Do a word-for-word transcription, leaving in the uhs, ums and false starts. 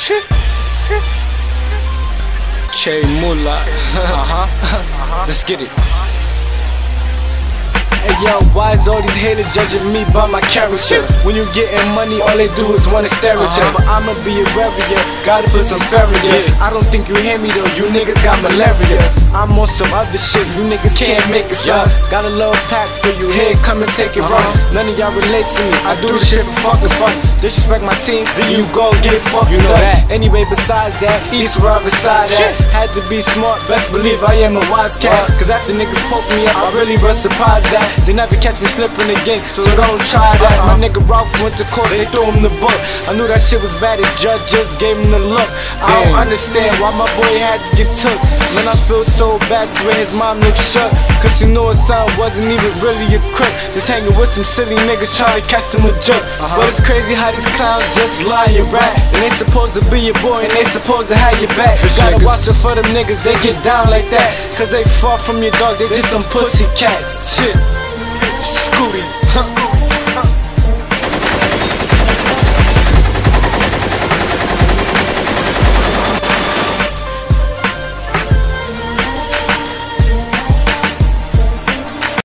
Shit. K Moolah. Uh-huh. Uh-huh. Let's get it. Hey yo, why is all these haters judging me by my character? When you getting money, all they do is wanna stare at you. But I'ma be a warrior, gotta put some fair in you. I don't think you hear me though, you niggas got malaria. I'm on some other shit, you niggas can't make us up. Got a little pack for you, here, come and take it wrong. None of y'all relate to me, I do this shit for fucking fun. Disrespect my team, then you go get fucked, you know that. Anyway, besides that, east where I reside at. Had to be smart, best believe I am a wise cat. Cause after niggas poke me up, I really was surprised that they never catch me slipping again, so don't try that. My nigga Ralph went to court, they threw him the book. I knew that shit was bad, the judge just gave him the look. I don't understand why my boy had to get took. Man, I feel so bad when his mom looked shook, cause she knew his son wasn't even really a crook. Just hanging with some silly niggas trying to catch them with jokes. But it's crazy how these clowns just lie and rap. And they supposed to be your boy and they supposed to have your back. You gotta watch it for them niggas, they get down like that. Cause they far from your dog, they just some pussy cats. Shit. Scooty.